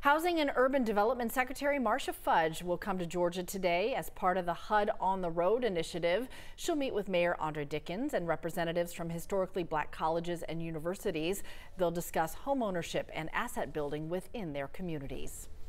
Housing and Urban Development Secretary Marcia Fudge will come to Georgia today as part of the HUD on the Road initiative. She'll meet with Mayor Andre Dickens and representatives from historically black colleges and universities. They'll discuss homeownership and asset building within their communities.